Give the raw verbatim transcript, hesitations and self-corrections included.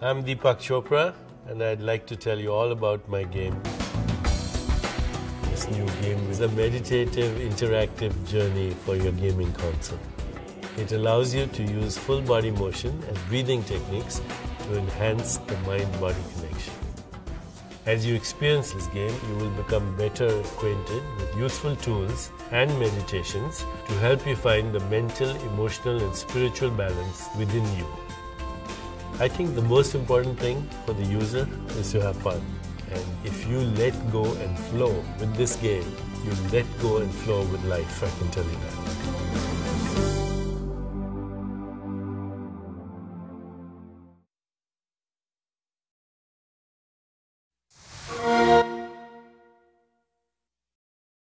I'm Deepak Chopra, and I'd like to tell you all about my game. This new game is a meditative, interactive journey for your gaming console. It allows you to use full body motion and breathing techniques to enhance the mind-body connection. As you experience this game, you will become better acquainted with useful tools and meditations to help you find the mental, emotional and spiritual balance within you. I think the most important thing for the user is to have fun. And if you let go and flow with this game, you let go and flow with life, I can tell you that.